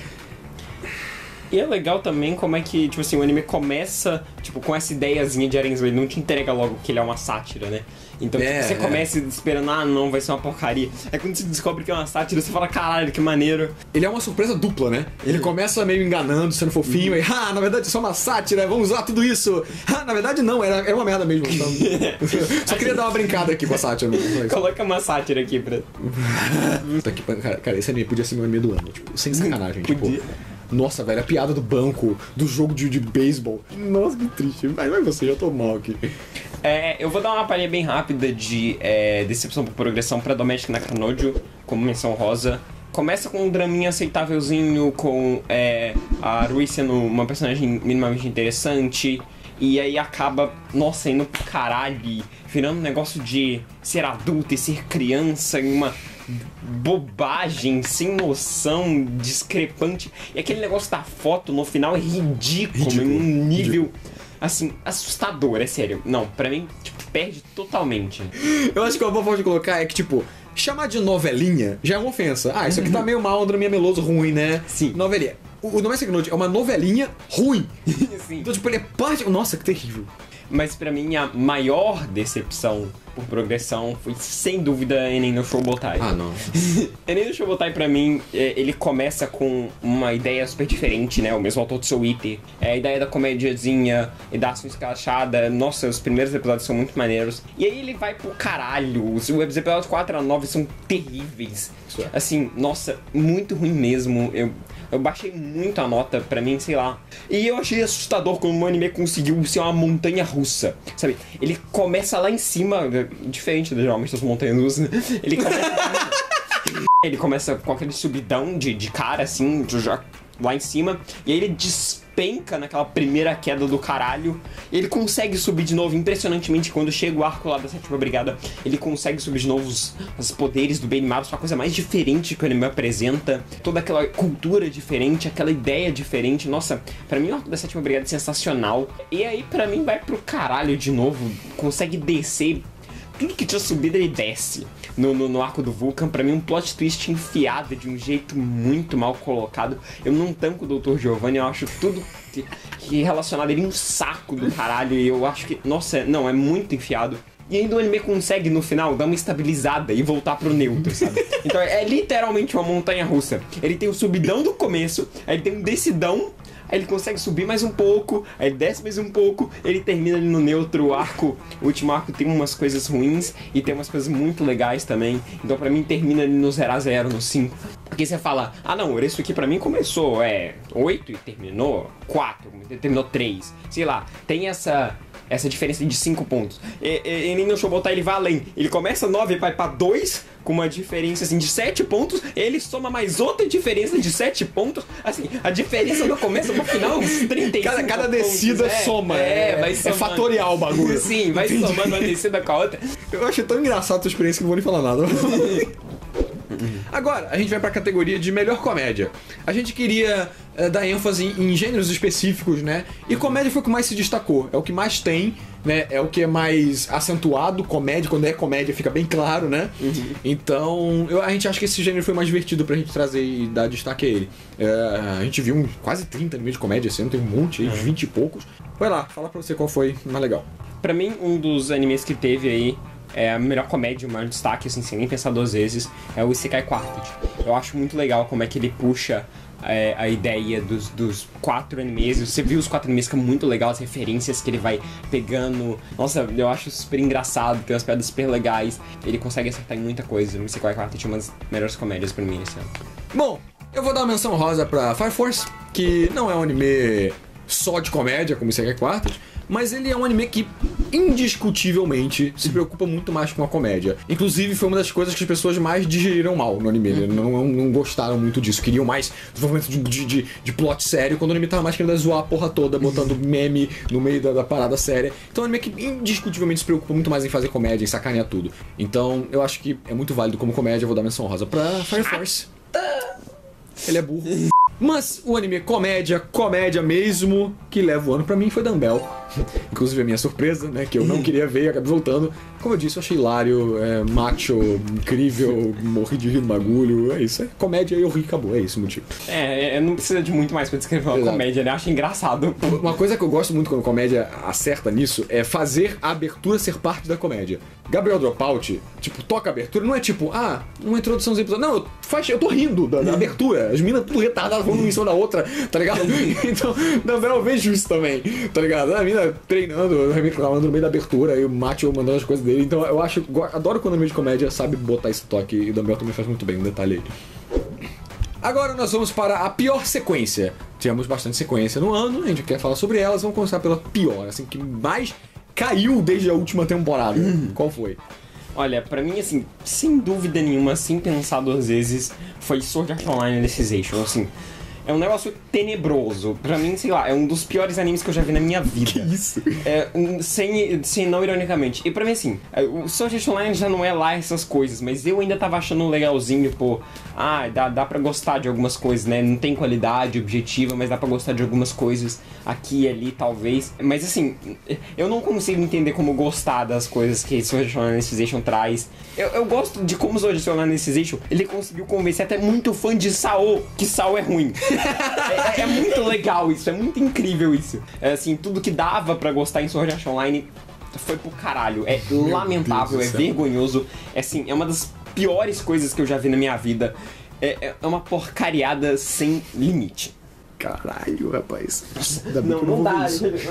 E é legal também como é que, tipo assim, o anime começa, tipo, com essa ideiazinha de Eren, ele não te entrega logo que ele é uma sátira, né? Então, tipo, você começa esperando, não, vai ser uma porcaria. Aí quando você descobre que é uma sátira, você fala, caralho, que maneiro. Ele é uma surpresa dupla, né? Ele começa meio enganando, sendo fofinho, e, na verdade é só uma sátira, vamos usar tudo isso. Na verdade não, era uma merda mesmo. Então... só queria dar uma brincada aqui com a sátira mesmo. Coloca uma sátira aqui pra... cara, esse anime podia ser meu anime do ano, tipo, sem sacanagem, Podia. Tipo... Nossa, velho, a piada do banco, do jogo de beisebol. Nossa, que triste. Vai você, já tô mal aqui. Eu vou dar uma palhinha bem rápida de decepção por progressão pra Domestic Nakanojo, como menção rosa. Começa com um draminha aceitávelzinho, com a Rui sendo uma personagem minimamente interessante. E aí acaba, nossa, indo pro caralho, virando um negócio de ser adulto e ser criança em uma... bobagem, sem noção, discrepante. E aquele negócio da foto no final é ridículo. Em um nível, assim, assustador, é sério. Não, pra mim, tipo, perde totalmente. Eu acho que uma boa forma de colocar é que, tipo, chamar de novelinha já é uma ofensa. Isso aqui tá meio mal, um draminha meloso ruim, né? Sim. Novelinha. O Domestic Note é uma novelinha ruim. Sim. Então, tipo, ele é parte... Nossa, que terrível. Mas pra mim, a maior decepção por progressão foi, sem dúvida, Enen no Shoubotai. Não. Enen no Shoubotai, pra mim, ele começa com uma ideia super diferente, né? O mesmo autor do Soul Eater. A ideia da comédiazinha e da ação escrachada. Nossa, os primeiros episódios são muito maneiros. E aí ele vai pro caralho. Os episódios 4 a 9 são terríveis. Assim, nossa, muito ruim mesmo. Eu baixei muito a nota, pra mim, sei lá. E eu achei assustador como o anime conseguiu ser uma montanha russa, sabe? Ele começa lá em cima, diferente geralmente das montanhas russas, né? Ele começa com aquele subidão de cara, assim, já lá em cima, e aí ele despenca naquela primeira queda do caralho, e ele consegue subir de novo, impressionantemente, quando chega o arco lá da 7ª Brigada, ele consegue subir de novo os poderes do Benimaru, uma coisa mais diferente que o anime apresenta, toda aquela cultura diferente, aquela ideia diferente. Nossa, pra mim o arco da 7ª Brigada é sensacional, e aí pra mim vai pro caralho de novo, consegue descer, tudo que tinha subido ele desce. No arco do Vulcan, pra mim um plot twist enfiado de um jeito muito mal colocado. Eu não tanco o Dr. Giovanni, eu acho tudo que relacionado a ele um saco do caralho. E eu acho que, nossa, não, é muito enfiado. E ainda o anime consegue, no final, dar uma estabilizada e voltar pro neutro, sabe? Então é literalmente uma montanha russa. Ele tem o subidão do começo, aí ele tem um descidão, aí ele consegue subir mais um pouco, aí ele desce mais um pouco, ele termina ali no neutro. O último arco tem umas coisas ruins e tem umas coisas muito legais também. Então pra mim termina ali no 0 a 0, no 5. Porque você fala, não, isso aqui pra mim começou 8 e terminou 4, terminou 3. Sei lá, tem essa diferença de 5 pontos. E no Shoubotai ele vai além. Ele começa 9 e vai pra 2, com uma diferença assim de 7 pontos. Ele soma mais outra diferença de 7 pontos. Assim, a diferença do começo pro final uns 35 cada descida pontos. soma. Vai somando. É fatorial o bagulho. Sim, vai somando uma descida com a outra. Eu acho tão engraçado a tua experiência que não vou nem falar nada. Agora, a gente vai pra categoria de melhor comédia. A gente queria dar ênfase em gêneros específicos, né? E comédia foi o que mais se destacou. É o que mais tem, né? É o que é mais acentuado. Comédia, quando é comédia, fica bem claro, né? Então, a gente acha que esse gênero foi mais divertido pra gente trazer e dar destaque a ele. A gente viu quase 30 animes de comédia esse ano, tem um monte aí, 20 e poucos. Vai lá, fala pra você qual foi mais legal. Pra mim, um dos animes que teve aí a melhor comédia, o maior destaque, assim, sem nem pensar duas vezes, é o Isekai Quartet. Eu acho muito legal como é que ele puxa a ideia dos 4 animes. Você viu os 4 animes que é muito legal, as referências que ele vai pegando. Nossa, eu acho super engraçado, tem umas piadas super legais. Ele consegue acertar em muita coisa. O Isekai Quartet é uma das melhores comédias pra mim esse ano. Bom, eu vou dar uma menção rosa pra Fire Force, que não é um anime só de comédia, como Isekai Quartet, mas ele é um anime que indiscutivelmente se preocupa muito mais com a comédia. Inclusive, foi uma das coisas que as pessoas mais digeriram mal no anime. Não gostaram muito disso. Queriam mais desenvolvimento de plot sério, quando o anime tava mais querendo zoar a porra toda, botando meme no meio da parada séria. Então é um anime que indiscutivelmente se preocupa muito mais em fazer comédia, em sacanear tudo. Então, eu acho que é muito válido como comédia. Eu vou dar menção rosa pra Fire Force. Ele é burro. Mas o anime comédia mesmo, que leva o ano pra mim foi Dumbbell. Inclusive a minha surpresa, né, que eu não queria ver e acabei voltando. Como eu disse, eu achei hilário, macho, incrível, morri de rir no bagulho. É isso, é comédia e eu ri, acabou, é isso o motivo. Não precisa de muito mais pra descrever uma comédia, né? Eu acho engraçado. Uma coisa que eu gosto muito quando a comédia acerta nisso é fazer a abertura ser parte da comédia. Gabriel Dropout, tipo, toca a abertura, não é tipo, uma introduçãozinha do episódio. Não, eu tô rindo da abertura. As minas tudo retardadas, uma em cima da outra, tá ligado? Então, Dumbbell eu vejo isso também, tá ligado? A mina treinando, reclamando no meio da abertura, e o Macho mandando as coisas dele. Então eu adoro quando o anime de comédia sabe botar esse toque, e o Dumbbell também faz muito bem, um detalhe aí. Agora nós vamos para a pior sequência. Tivemos bastante sequência no ano, a gente quer falar sobre elas, vamos começar pela pior, assim, que mais caiu desde a última temporada. Qual foi? Olha, pra mim, assim, sem dúvida nenhuma, sem pensar duas vezes, foi Sword Art Online Alicization, assim. É um negócio tenebroso. Pra mim, sei lá, é um dos piores animes que eu já vi na minha vida. Que isso? Sem não ironicamente. E pra mim, assim, o Sword Art Online já não é lá essas coisas, mas eu ainda tava achando legalzinho, pô. Dá pra gostar de algumas coisas, né? Não tem qualidade objetiva, mas dá pra gostar de algumas coisas aqui e ali, talvez. Mas, assim, eu não consigo entender como gostar das coisas que Sword Art Online Alicization traz. Eu gosto de como Sword Art Online Alicization, ele conseguiu convencer até muito fã de Sao, que Sao é ruim. É muito legal isso, é muito incrível isso. Assim, tudo que dava pra gostar em Sword Art Online foi pro caralho. É lamentável, é vergonhoso. Assim, é uma das piores coisas que eu já vi na minha vida. É uma porcariada sem limite. Caralho, rapaz. Não dá.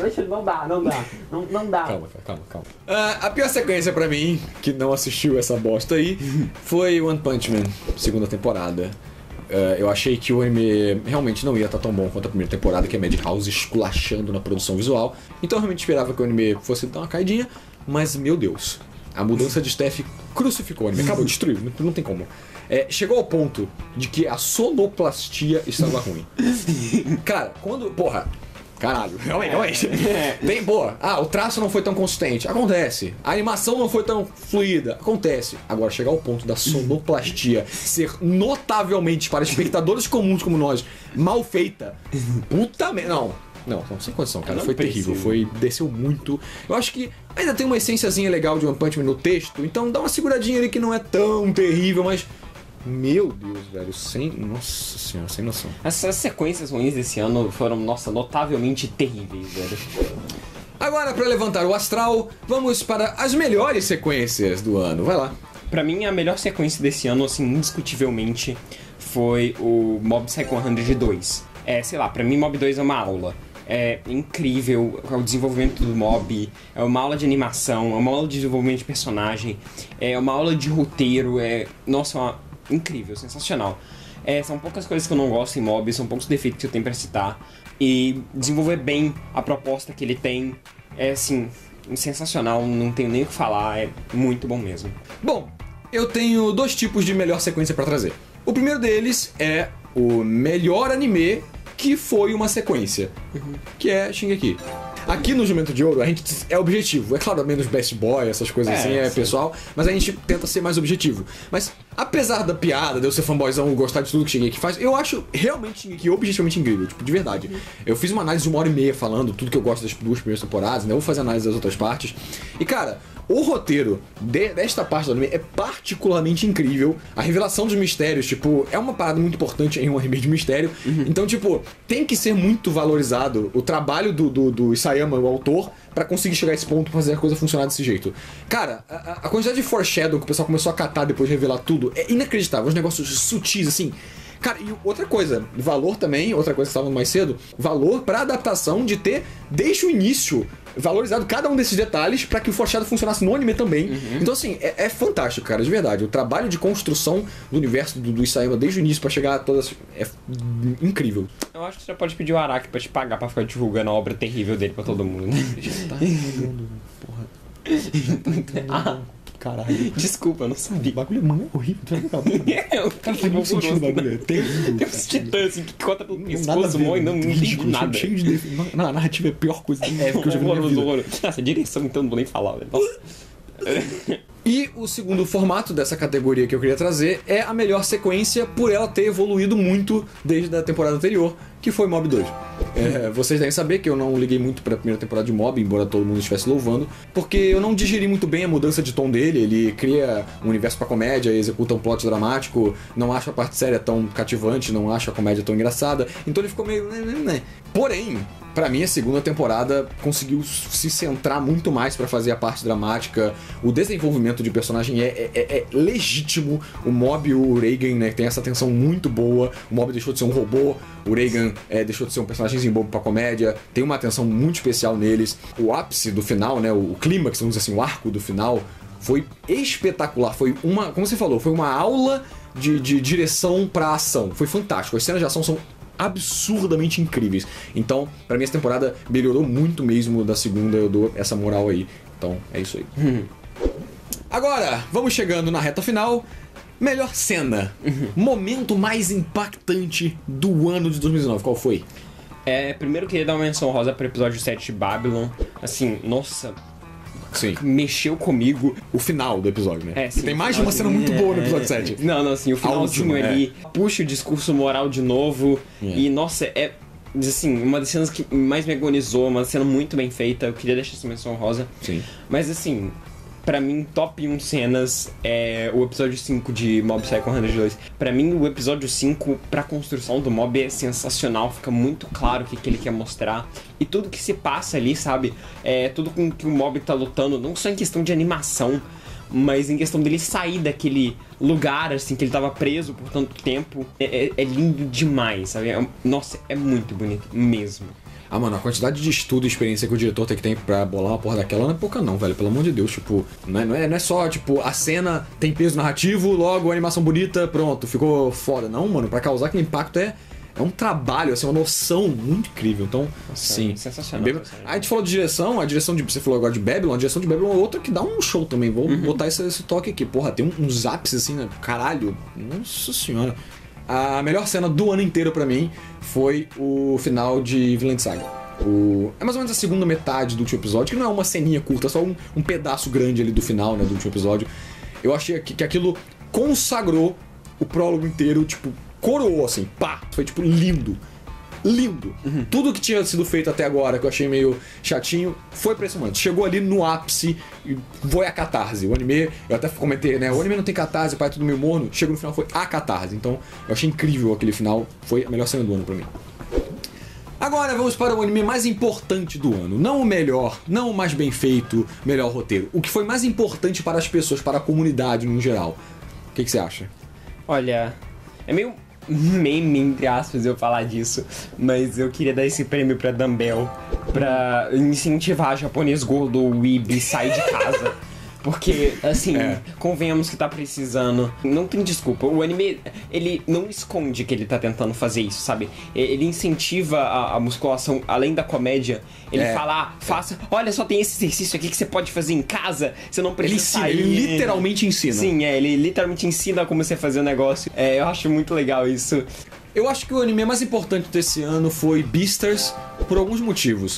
Calma. A pior sequência pra mim, que não assistiu essa bosta aí, foi One Punch Man, segunda temporada. Eu achei que o anime realmente não ia estar tão bom quanto a primeira temporada, que é Madhouse esculachando na produção visual. Então eu realmente esperava que o anime fosse dar uma caidinha, mas meu Deus, a mudança de staff crucificou o anime, acabou, destruiu, não tem como. Chegou ao ponto de que a sonoplastia estava ruim. Cara, quando... Porra... Caralho, realmente. Bem boa. O traço não foi tão consistente. Acontece. A animação não foi tão fluida. Acontece. Agora, chegar ao ponto da sonoplastia ser notavelmente, para espectadores comuns como nós, mal feita. Puta merda. Não, sem condição, cara. Foi terrível. Desceu muito. Eu acho que ainda tem uma essênciazinha legal de One Punch Man no texto. Então dá uma seguradinha ali que não é tão terrível, mas... Meu Deus, velho, nossa senhora, sem noção. Essas sequências ruins desse ano foram, notavelmente terríveis, velho. Agora, pra levantar o astral, vamos para as melhores sequências do ano. Vai lá. Pra mim, a melhor sequência desse ano, assim, indiscutivelmente, foi o Mob Psycho 102. Sei lá, pra mim Mob 2 é uma aula. É incrível o desenvolvimento do Mob, é uma aula de animação, é uma aula de desenvolvimento de personagem, é uma aula de roteiro, incrível, sensacional. São poucas coisas que eu não gosto em Mob, são poucos defeitos que eu tenho pra citar. E desenvolver bem a proposta que ele tem é, assim, sensacional, não tenho nem o que falar, é muito bom mesmo. Bom, eu tenho 2 tipos de melhor sequência pra trazer. O primeiro deles é o melhor anime que foi uma sequência, que é Shingeki. Aqui no Jumento de Ouro, a gente é objetivo. É claro, menos best boy, essas coisas assim, é pessoal. Mas a gente tenta ser mais objetivo. Mas, apesar da piada, de eu ser fanboyzão, gostar de tudo que Shingeki faz, eu acho realmente Shingeki objetivamente incrível. Tipo, de verdade. Eu fiz uma análise de 1h30 falando tudo que eu gosto das 2 primeiras temporadas, né? Eu vou fazer análise das outras partes. E, cara, o roteiro desta parte do anime é particularmente incrível. A revelação dos mistérios, tipo, é uma parada muito importante em um anime de mistério. Então, tipo, tem que ser muito valorizado o trabalho do Isayama, o autor, pra conseguir chegar a esse ponto, fazer a coisa funcionar desse jeito. Cara, a quantidade de foreshadow que o pessoal começou a catar depois de revelar tudo é inacreditável. Os negócios sutis, assim. Cara, e outra coisa, valor também, outra coisa que estava mais cedo, valor pra adaptação de ter, desde o início, valorizado cada um desses detalhes pra que o foreshadow funcionasse no anime também. Então, assim, é fantástico, cara, de verdade. O trabalho de construção do universo do Isayama desde o início pra chegar a todas é incrível. Eu acho que você já pode pedir o Araki pra te pagar pra ficar divulgando a obra terrível dele pra todo mundo, né? Já tá entendendo, porra. Caralho. Desculpa, eu não sabia. O bagulho é horrível, tu vai ver o cara faz muito sentido o bagulho, é terrível. Tem uns titãs assim que corta pelo pescoço, morre, não entendi nada. Cheio de na narrativa é a pior coisa que eu já vi na minha vida. Essa direção então não vou nem falar, velho. Nossa. E o segundo formato dessa categoria que eu queria trazer é a melhor sequência por ela ter evoluído muito desde a temporada anterior, que foi Mob 2. Vocês devem saber que eu não liguei muito pra primeira temporada de Mob, embora todo mundo estivesse louvando, porque eu não digeri muito bem a mudança de tom dele. Ele cria um universo pra comédia, executa um plot dramático, não acho a parte séria tão cativante, não acho a comédia tão engraçada, então ele ficou meio... Porém, pra mim a segunda temporada conseguiu se centrar muito mais pra fazer a parte dramática. O desenvolvimento de personagem é legítimo. O Mob e o Reigen, né, tem essa tensão muito boa. O Mob deixou de ser um robô, o Reigen deixou de ser um personagemzinho bobo pra comédia. Tem uma atenção muito especial neles. O ápice do final, né, o clímax, vamos dizer assim, o arco do final foi espetacular. Foi uma, como você falou, foi uma aula de direção pra ação. Foi fantástico. As cenas de ação são absurdamente incríveis. Então, pra mim essa temporada melhorou muito mesmo da segunda, eu dou essa moral aí. Então, é isso aí. Agora, vamos chegando na reta final. Melhor cena. Momento mais impactante do ano de 2019. Qual foi? Primeiro eu queria dar uma menção rosa pro episódio 7 de Babylon. Assim, nossa... Sim. Mexeu comigo. O final do episódio, né? Sim, tem mais de uma cena muito boa no episódio 7. Não, assim, o finalzinho ali puxa o discurso moral de novo. E, nossa, assim, uma das cenas que mais me agonizou, uma cena muito bem feita. Eu queria deixar essa menção rosa. Sim. Mas, assim, pra mim, top 1 cenas é o episódio 5 de Mob Psycho 102. Pra mim, o episódio 5, pra construção do Mob, é sensacional. Fica muito claro o que ele quer mostrar. E tudo que se passa ali, sabe? Tudo com que o Mob tá lutando, não só em questão de animação, mas em questão dele sair daquele lugar, assim, que ele tava preso por tanto tempo. É lindo demais, sabe? Nossa, é muito bonito mesmo. Ah, mano, a quantidade de estudo e experiência que o diretor tem que ter pra bolar uma porra daquela não é pouca não, velho. Pelo amor de Deus, tipo... Não é só, tipo, a cena tem peso narrativo, logo a animação bonita, pronto, ficou foda. Não, mano, pra causar aquele impacto é um trabalho, assim, uma noção muito incrível. Então, nossa, sim. Sensacional. A gente falou de direção, a direção de... Você falou agora de Babylon, a direção de Babylon é outra que dá um show também. Vou botar esse toque aqui. Porra, tem uns ápices, assim, né? Caralho. Nossa senhora. A melhor cena do ano inteiro pra mim foi o final de Vinland Saga. É mais ou menos a segunda metade do último episódio, que não é uma ceninha curta, é só um pedaço grande ali do final, né, do último episódio. Eu achei que aquilo consagrou o prólogo inteiro, tipo, coroou, assim, pá! Foi, tipo, lindo. Lindo. Tudo que tinha sido feito até agora, que eu achei meio chatinho, foi pra esse momento. Chegou ali no ápice e foi a catarse. O anime, eu até comentei, né? O anime não tem catarse, pai, é tudo meio morno. Chegou no final, foi a catarse. Então, eu achei incrível aquele final. Foi a melhor cena do ano pra mim. Agora vamos para o anime mais importante do ano. Não o melhor, não o mais bem feito, melhor roteiro. O que foi mais importante para as pessoas, para a comunidade no geral. O que você acha? Olha, é meio meme, entre aspas, eu falar disso, mas eu queria dar esse prêmio pra Dumbbell, pra incentivar japonês gordo weeb sair de casa. Porque, assim, convenhamos que tá precisando. Não tem desculpa. O anime, ele não esconde que ele tá tentando fazer isso, sabe? Ele incentiva a musculação, além da comédia. Ele fala, faça, olha só, tem esse exercício aqui que você pode fazer em casa, você não precisa sair. Ele literalmente ensina. Sim, ele literalmente ensina como você fazer o negócio. Eu acho muito legal isso. Eu acho que o anime mais importante desse ano foi Beastars, por alguns motivos.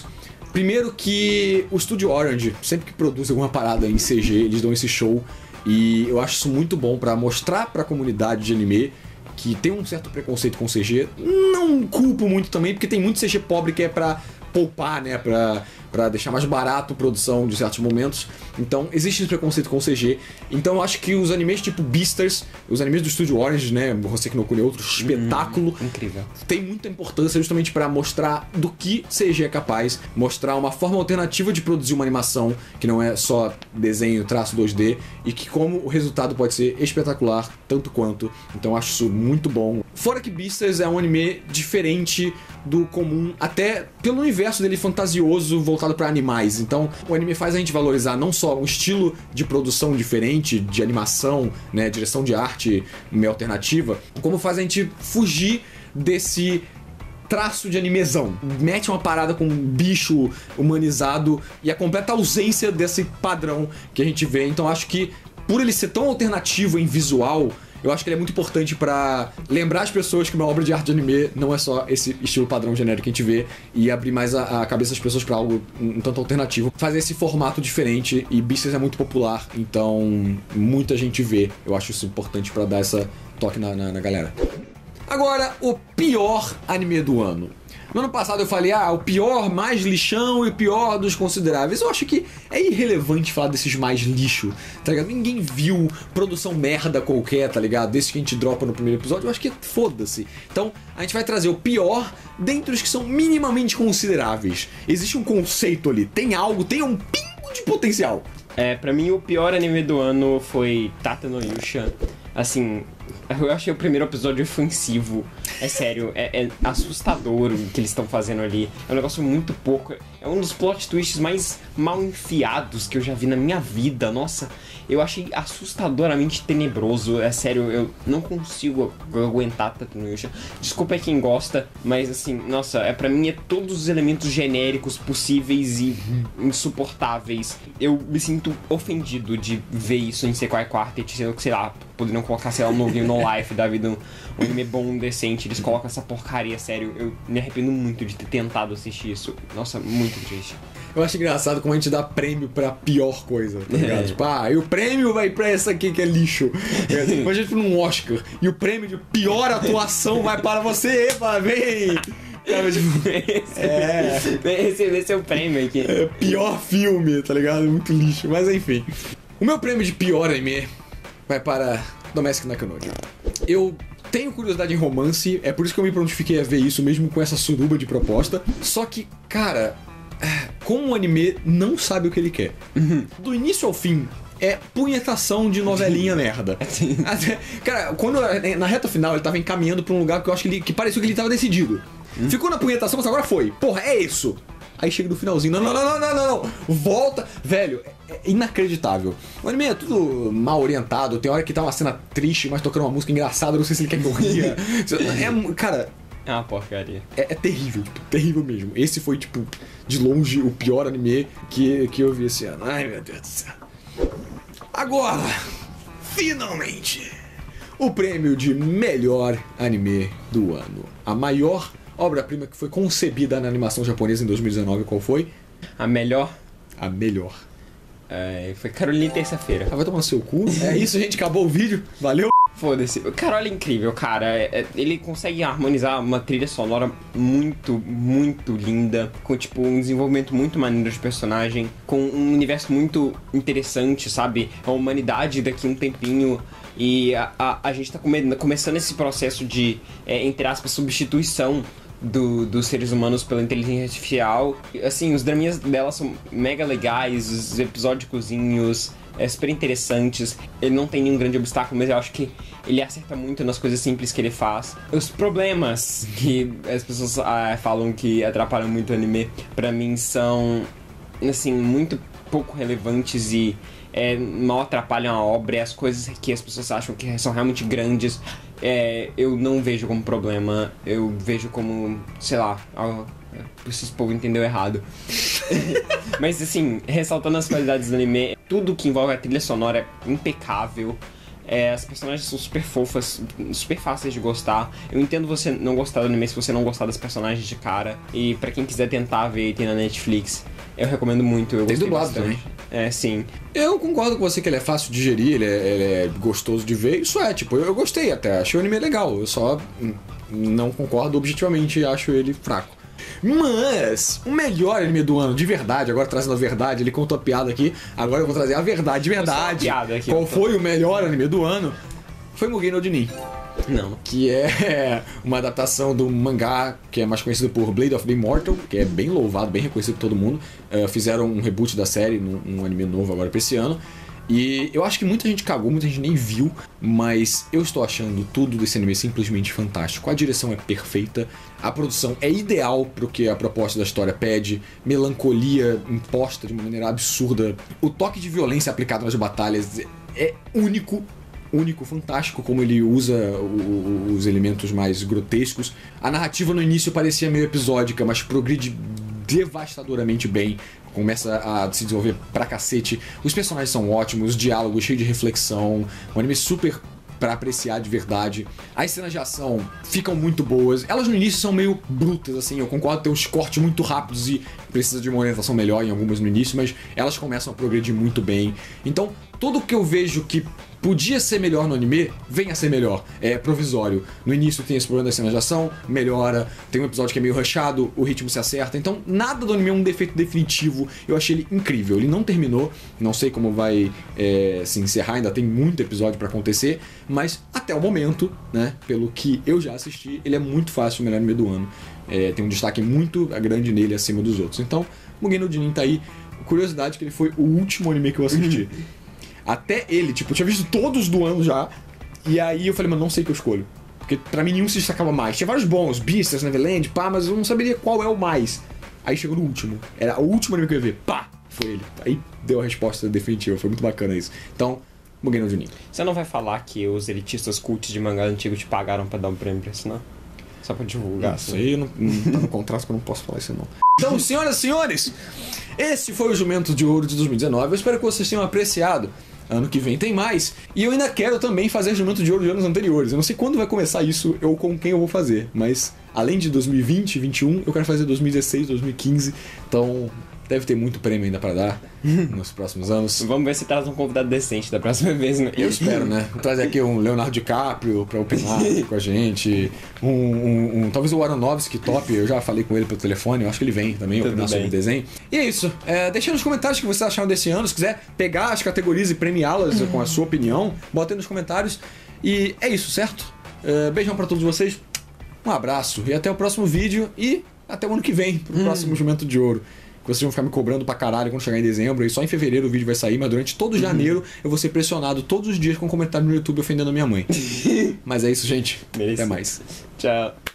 Primeiro que o Estúdio Orange, sempre que produz alguma parada em CG, eles dão esse show. E eu acho isso muito bom pra mostrar pra comunidade de anime que tem um certo preconceito com CG. Não culpo muito também, porque tem muito CG pobre que é pra poupar, né, pra deixar mais barato a produção de certos momentos. Então existe esse preconceito com o CG. Então eu acho que os animes tipo Beastars, os animes do Estúdio Orange, né, Hoseki no Kuni é outro espetáculo, incrível, tem muita importância justamente pra mostrar do que CG é capaz, mostrar uma forma alternativa de produzir uma animação que não é só desenho, traço 2D, e que como o resultado pode ser espetacular tanto quanto. Então eu acho isso muito bom. Fora que Beastars é um anime diferente do comum, até pelo universo dele fantasioso voltado para animais. Então o anime faz a gente valorizar não só um estilo de produção diferente, de animação, né, direção de arte meio alternativa, como faz a gente fugir desse traço de animezão. Mete uma parada com um bicho humanizado e a completa ausência desse padrão que a gente vê. Então acho que por ele ser tão alternativo em visual, eu acho que ele é muito importante pra lembrar as pessoas que uma obra de arte de anime não é só esse estilo padrão genérico que a gente vê, e abrir mais a cabeça das pessoas pra algo um tanto alternativo. Fazer esse formato diferente, e Beastars é muito popular, então muita gente vê. Eu acho isso importante pra dar essa toque na galera. Agora, o pior anime do ano. No ano passado eu falei, o pior mais lixão e o pior dos consideráveis. Eu acho que é irrelevante falar desses mais lixo, tá ligado? Ninguém viu produção merda qualquer, tá ligado? Desse que a gente dropa no primeiro episódio, eu acho que foda-se. Então, a gente vai trazer o pior dentre os que são minimamente consideráveis. Existe um conceito ali, tem algo, tem um pingo de potencial. Pra mim o pior anime do ano foi Tata no Yusha. Assim, eu achei o primeiro episódio ofensivo. É sério, é assustador o que eles estão fazendo ali. É um negócio muito pouco. É um dos plot twists mais mal enfiados que eu já vi na minha vida. Nossa, eu achei assustadoramente tenebroso. É sério, eu não consigo aguentar Tata no Yusha. Desculpa aí quem gosta, mas assim, nossa, pra mim é todos os elementos genéricos possíveis e insuportáveis. Eu me sinto ofendido de ver isso em Sequai Quartet, sendo que, sei lá, poderiam colocar, sei lá, um novinho No Life da vida, um anime bom, decente. Eles colocam essa porcaria, sério. Eu me arrependo muito de ter tentado assistir isso. Nossa, muito triste. Eu acho engraçado como a gente dá prêmio pra pior coisa, tá ligado? Tipo, e o prêmio vai pra essa aqui que é lixo. Depois a gente foi num Oscar e o prêmio de pior atuação vai para você, epa, vem! Esse é o prêmio aqui. Pior filme, tá ligado? Muito lixo, mas enfim. O meu prêmio de pior anime vai para Domestic Nakanojo. Eu tenho curiosidade em romance, é por isso que eu me prontifiquei a ver isso, mesmo com essa suruba de proposta. Só que, cara, como o anime não sabe o que ele quer. Do início ao fim, é punhetação de novelinha merda. Cara, quando na reta final ele tava encaminhando pra um lugar que eu acho que pareceu que ele tava decidido. Ficou na punhetação, mas agora foi. Porra, é isso. Aí chega no finalzinho, não. Volta. Velho, é inacreditável. O anime é tudo mal orientado. Tem hora que tá uma cena triste, mas tocando uma música engraçada. Não sei se ele quer que eu ria. Cara, é uma porcaria. É terrível, tipo, terrível mesmo. Esse foi, tipo, de longe o pior anime que eu vi esse ano. Ai, meu Deus do céu. Agora, finalmente, o prêmio de melhor anime do ano. A maior obra-prima que foi concebida na animação japonesa em 2019, qual foi? A melhor? A melhor. Foi Caroline Terça-feira. Vai tomar no seu cu? É isso, gente, acabou o vídeo. Valeu! Foda-se. O Carol é incrível, cara. Ele consegue harmonizar uma trilha sonora muito, muito linda, com, tipo, um desenvolvimento muito maneiro de personagem, com um universo muito interessante, sabe? A humanidade daqui a um tempinho. E a gente tá começando esse processo de, entre aspas, substituição dos seres humanos pela inteligência artificial. Assim, os draminhas dela são mega legais, os episódicozinhos super interessantes. Ele não tem nenhum grande obstáculo, mas eu acho que ele acerta muito nas coisas simples que ele faz. Os problemas que as pessoas falam que atrapalham muito o anime, pra mim são, assim, muito pouco relevantes e mal atrapalham a obra. E as coisas que as pessoas acham que são realmente grandes, eu não vejo como problema. Eu vejo como, sei lá, esse povo entendeu errado. Mas assim, ressaltando as qualidades do anime, tudo que envolve a trilha sonora é impecável. As personagens são super fofas, super fáceis de gostar. Eu entendo você não gostar do anime se você não gostar das personagens de cara. E pra quem quiser tentar ver, tem na Netflix. Eu recomendo muito, eu Tem gostei dublado bastante. também. Sim. Eu concordo com você que ele é fácil de digerir, ele é gostoso de ver. Isso tipo, eu gostei até, achei o anime legal. Eu só não concordo objetivamente e acho ele fraco. Mas o melhor anime do ano, de verdade, agora trazendo a verdade, ele contou a piada aqui, agora eu vou trazer a verdade, de verdade. Aqui, Qual foi o melhor anime do ano? Foi Mugen no Junin. Não. Que é uma adaptação do mangá que é mais conhecido por Blade of the Immortal, que é bem louvado, bem reconhecido por todo mundo. Fizeram um reboot da série, um anime novo agora pra esse ano. E eu acho que muita gente cagou, muita gente nem viu, mas eu estou achando tudo desse anime simplesmente fantástico. A direção é perfeita, a produção é ideal pro que a proposta da história pede, melancolia imposta de uma maneira absurda, o toque de violência aplicado nas batalhas é único, fantástico como ele usa os elementos mais grotescos. A narrativa no início parecia meio episódica, mas progride devastadoramente bem. Começa a se desenvolver pra cacete. Os personagens são ótimos, diálogos cheios de reflexão. Um anime super pra apreciar de verdade. As cenas de ação ficam muito boas. Elas no início são meio brutas, assim. Eu concordo ter uns cortes muito rápidos e precisa de uma orientação melhor em algumas no início, mas elas começam a progredir muito bem. Então, tudo que eu vejo que podia ser melhor no anime, vem a ser melhor. É provisório. No início tem esse problema das cenas de ação, melhora. Tem um episódio que é meio rushado, o ritmo se acerta. Então, nada do anime é um defeito definitivo. Eu achei ele incrível. Ele não terminou, não sei como vai se encerrar, ainda tem muito episódio pra acontecer. Mas, até o momento, né, pelo que eu já assisti, ele é muito fácil o melhor anime do ano. Tem um destaque muito grande nele acima dos outros. Então, Mugen no Junin tá aí. Curiosidade que ele foi o último anime que eu assisti. Até ele, tipo, eu tinha visto todos do ano já. E aí eu falei, mano, não sei o que eu escolho. Porque pra mim nenhum se destacava mais. Tinha vários bons, Beastars, Neverland, pá, mas eu não saberia qual é o mais. Aí chegou no último. Era o último anime que eu ia ver. Pá! Foi ele. Aí deu a resposta definitiva. Foi muito bacana isso. Então, Mugen no Junin. Você não vai falar que os elitistas cultos de mangá antigo te pagaram pra dar um prêmio pra isso, não? Só pra divulgar. Isso aí não tá no contrato que eu não posso falar isso não. Então, senhoras e senhores, esse foi o Jumento de Ouro de 2019. Eu espero que vocês tenham apreciado. Ano que vem tem mais. E eu ainda quero também fazer Jumento de Ouro de anos anteriores. Eu não sei quando vai começar isso ou com quem eu vou fazer. Mas além de 2020, 2021, eu quero fazer 2016, 2015. Então deve ter muito prêmio ainda pra dar nos próximos anos. Vamos ver se traz um convidado decente da próxima vez, né? Eu espero, né? Vou trazer aqui um Leonardo DiCaprio pra opinar com a gente. Talvez o Aronofsky top. Eu já falei com ele pelo telefone. Eu acho que ele vem também opinar sobre o desenho. E é isso. Deixa nos comentários o que vocês acharam desse ano. Se quiser pegar as categorias e premiá-las com a sua opinião, bota aí nos comentários. E é isso, certo? Beijão pra todos vocês. Um abraço e até o próximo vídeo. E até o ano que vem, pro próximo Jumento de Ouro. Que vocês vão ficar me cobrando pra caralho quando chegar em dezembro. E só em fevereiro o vídeo vai sair, mas durante todo janeiro eu vou ser pressionado todos os dias com um comentário no YouTube ofendendo a minha mãe. Mas é isso, gente. Beleza. Até mais. Tchau.